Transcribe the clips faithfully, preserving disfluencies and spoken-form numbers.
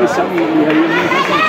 esa mi hija.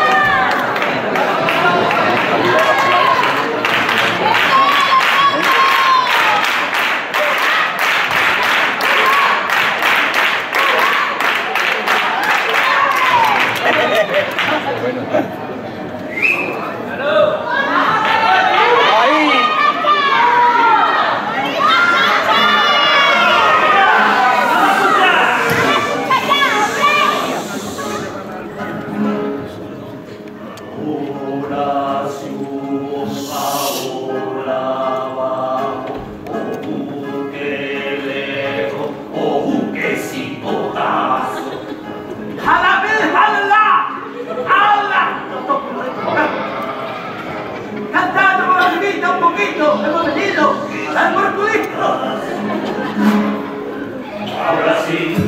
Ahora sí,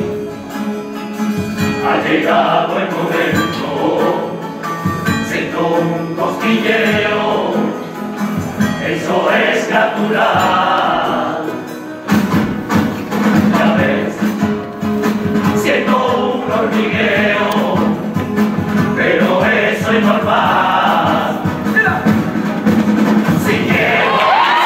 ha llegado el momento, siento un cosquilleo, eso es natural. Ya ves, siento un hormigueo, pero eso es normal. Si llego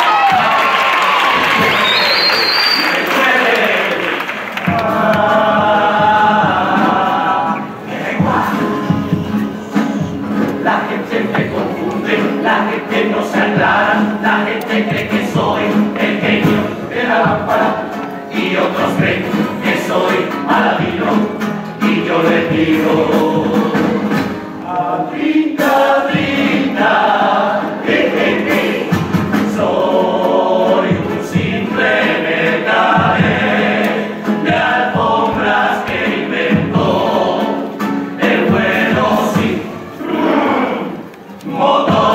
la gente no se aclara, la gente cree que soy el genio de la lámpara y otros creen que soy Aladino y yo les digo brinda, brinda, jejeje, soy un simple mercader de alfombras que inventó el vuelo sin motor.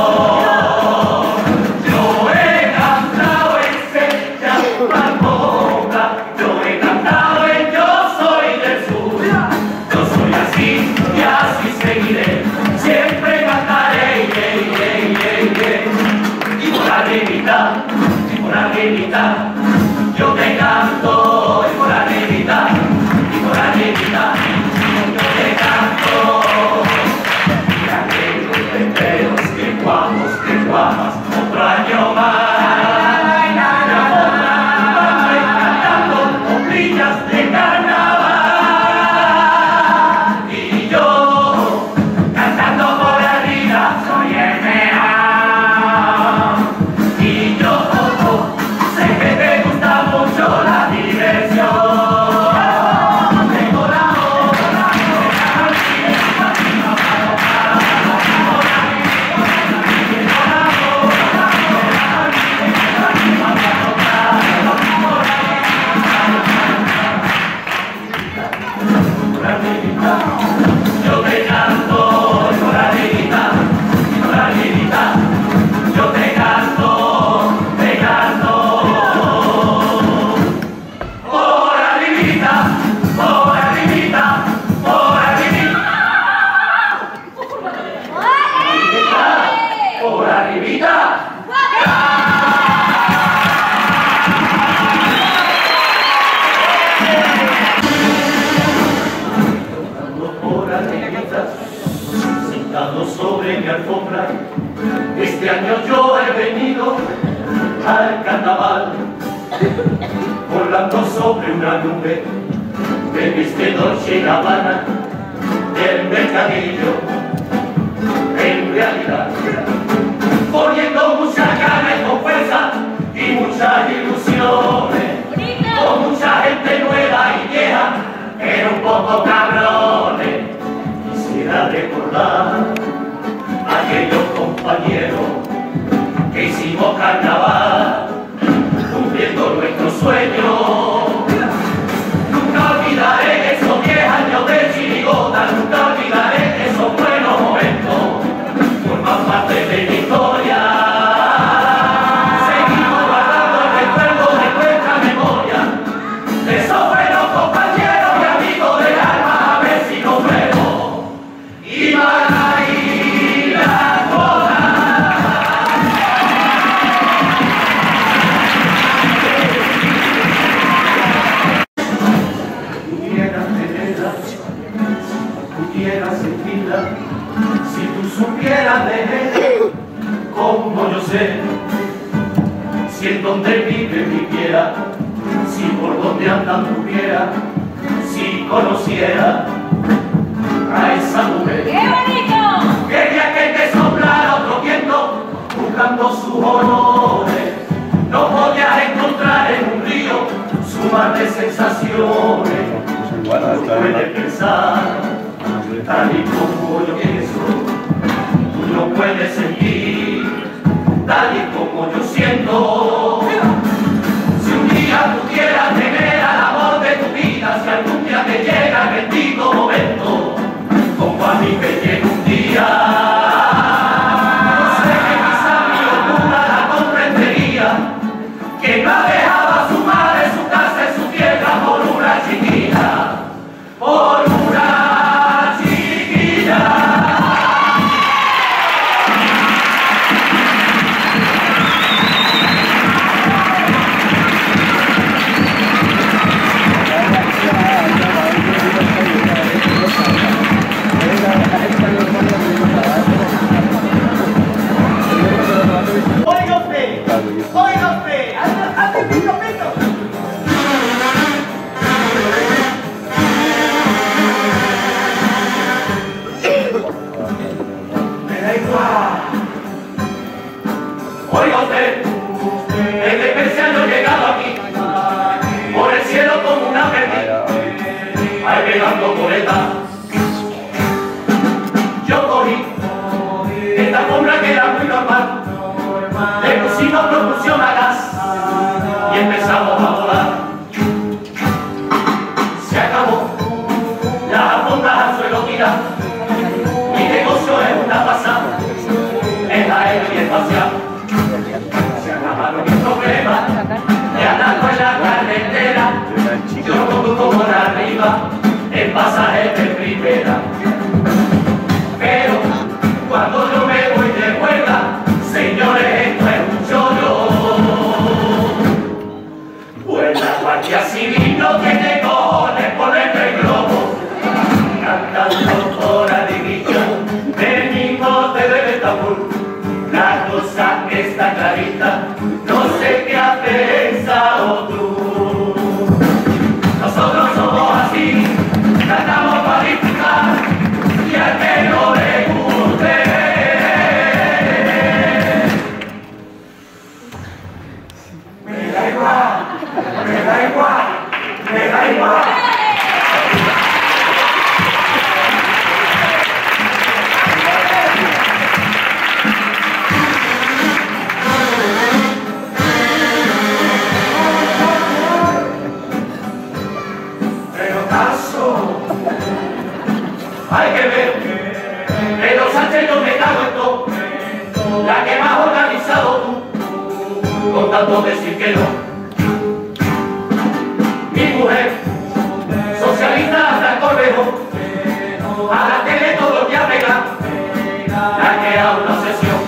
Siempre cantaré, yeah, yeah, yeah, yeah. Y por arribita, y por arribita, yo te canto, y por arribita, y por arribita, yo te canto. Y aquellos letreros que guapos, que guapas, otro año más. Sobre mi alfombra, este año yo he venido al carnaval, volando sobre una nube de viste Dolce y Gabbana del mercadillo. En realidad, poniendo mucha gana y con fuerza y muchas ilusiones, con mucha gente nueva y vieja, pero un poco cabrones. Quisiera recordar aquellos compañeros que hicimos carnaval, cumpliendo nuestro sueño. Nunca olvidaré esos diez años de chirigota, nunca olvidaré esos buenos momentos, forman parte de mi historia. Seguimos guardando el recuerdo de nuestra memoria, de esos buenos compañeros y amigos del alma, a ver si nos vemos. Y van a ir a volar. en donde vive viviera, si por donde anda anduviera, si conociera a esa mujer. ¡Qué bonito! Quería que te soplara otro viento, buscando sus honores. No podías encontrar en un río su mar de sensaciones. Tú puedes pensar, tal y como yo pienso, tú no puedes sentir, tal y como yo siento. Si un día pudieras tener al amor de tu vida, si algún día te llega el bendito momento, como a mí me llega un día, no sé que quizá mi locura la comprendería, que no dejaba su madre, su casa y su tierra por una chiquilla, por una chiquilla. Oiga usted, oiga usted, anda, anda, pito, pito. Me da igual. Oiga usted, desde que se han llegado aquí, por el cielo como una perdiz, ahí pegando coletas. Yo cogí esta alfombra que era muy normal, le pusimos propulsión a gas y empezamos a volar. Se acabó la alfombra al suelo tira. Mi negocio es una pasada, es aéreo y espacial. Se acabaron mis problemas de andando en la carretera. Yo conduzco por arriba en pasaje de primera. Pero cuando yo me voy de vuelta, señores, esto es un chollo. Pues la Guardia Civil no tiene cojones ponerme el globo, cantando por alegría, venimos desde el tambor. La cosa está clarita, no sé qué has pensado tú. Nosotros somos así, cantamos para disfrutar, y al que no le guste, me da igual, me da igual, me da igual. Pero caso, hay que ver, pero Sánchez yo me cago en todo, la que más organizado tú, con tanto decir que no. Mi mujer, socialista hasta el correjo, a la tele todo el día pega, la que era una obsesión.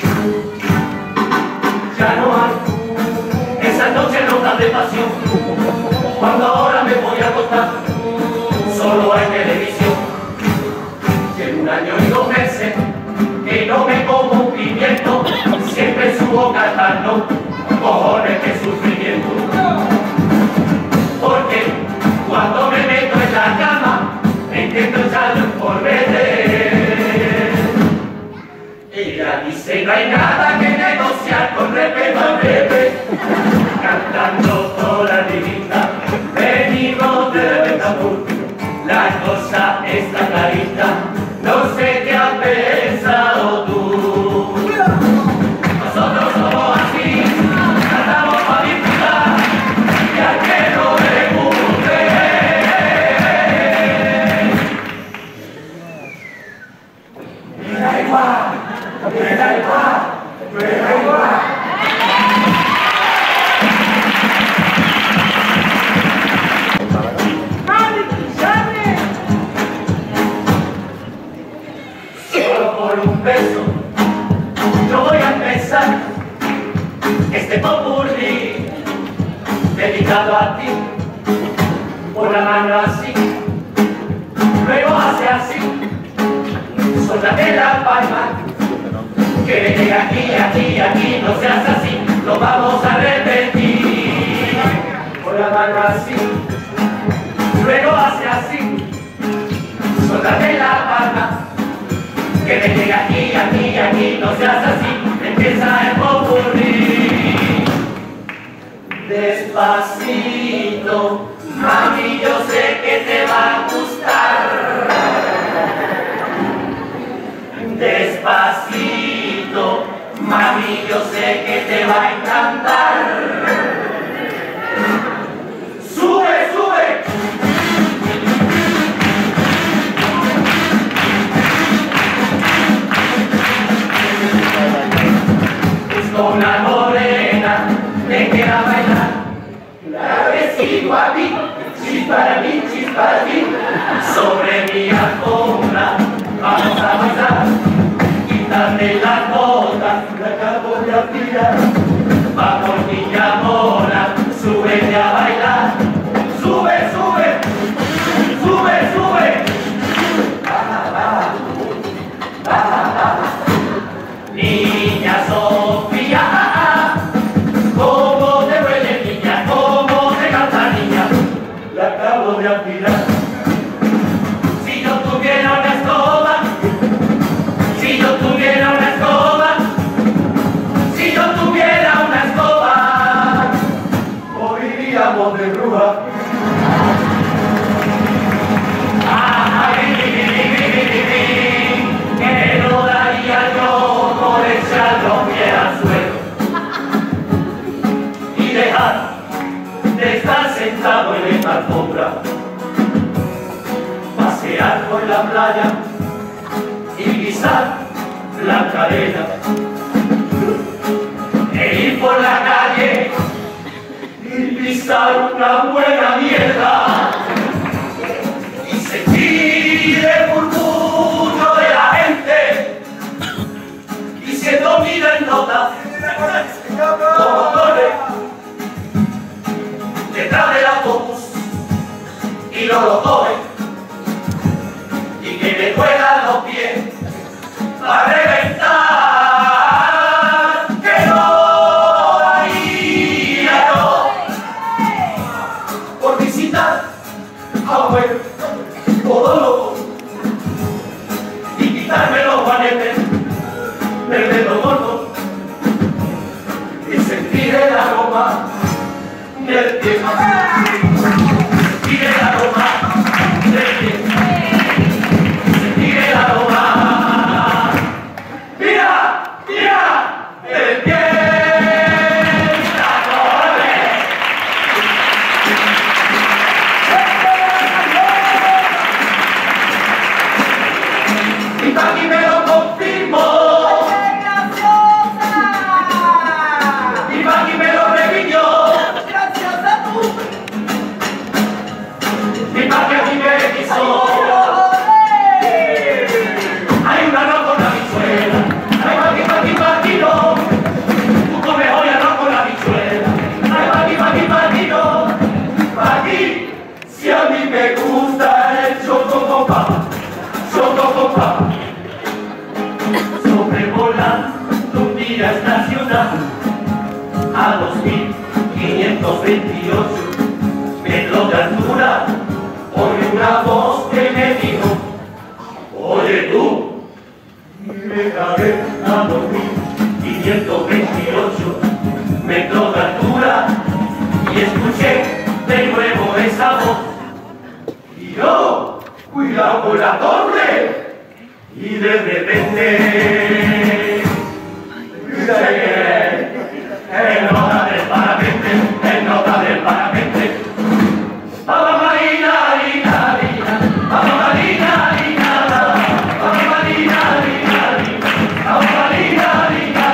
Ya no hay, esas noches no dan de pasión, cuando ahora me voy a acostar, solo hay televisión. Y en un año y dos meses, que no me como un pimiento, siempre en su boca están no, cojones que sufrimiento. Porque cuando me meto en la cama, intento echarle un polvete. Ella dice no hay nada que negociar con respeto al bebé, cantando toda la divina, venimos de Betapur. La cosa está clarita, no sé qué has pensado tú. Nosotros somos así, cantamos para disfrutar, y al que no le guste, me da igual, me da igual, me da igual. Solo por un beso yo voy a empezar este popurrí dedicado a ti, por la mano así, luego hace así, suéltate la palma, que le llega aquí, aquí, aquí, no seas así. lo vamos a repetir. Con la mano así, luego hace así, suéltate la palma, que me llega aquí, aquí, aquí, no seas así, empieza a ocurrir. Despacito, mami, yo sé que te va a gustar. Despacito, mami, yo sé que te va a encantar. Sube, sube. Es con la morena, te queda bailar. La besito a mí, chis para mí, chis para ti. Sobre mi alfombra, vamos a bailar. Quítame las botas, la acabo de tirar. Vamos niña mona, súbete a bailar. Sube, sube, sube, sube. Baja, baja, baja, baja. Niña Sofía, ¿cómo te duele niña? ¿Cómo te canta niña? La acabo de afilar. Si yo tuviera una escoba, si yo tuviera una escoba, si yo tuviera una escoba, moriríamos de bruja. Que no daría yo por echar los pies al suelo y dejar de estar sentado en esta alfombra, pasear por la playa y pisar blanca arena, e ir por la calle y pisar una buena mierda y sentir el murmullo de la gente diciendo mira en notas como corre detrás del autobús y no lo coge y que me juegan los pies para reventar, que no daría yo por visitar a un buen podólogo y quitarme los guanetes del dedo gordo y sentir el aroma del pie, sentir el aroma del pie, sentir el aroma. Mira, mira, el pie. Y Paqui me lo confirmó. Y Paqui me lo repitió. Gracias a tú. Y Paqui a mí me quiso. Hay un arroz con la bichuela. Ay, Paqui, Paqui, Paqui, no. Tú comes hoy arroz con la bichuela. Ay, Paqui, Paqui, Paqui, no. Paqui, si a mí me gusta el choco con papa. Choco con papa. Sobrevolando un día estacional a dos mil quinientos veintiocho metros de altura, oí una voz que me dijo, oye tú, y me cagué a dos mil quinientos veintiocho metros de altura y escuché de nuevo esa voz y yo, cuidado con la torre. Y de repente, en nota del parapente, en nota del parapente, vamos marina, marina, marina, vamos marina, marina, vamos marina, marina, vamos marina, marina.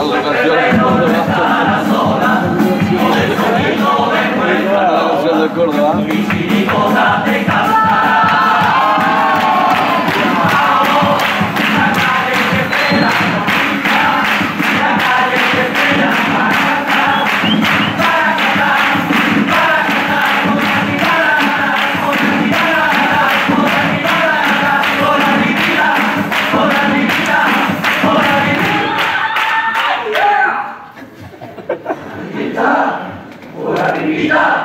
de Córdoba. Por la dignidad.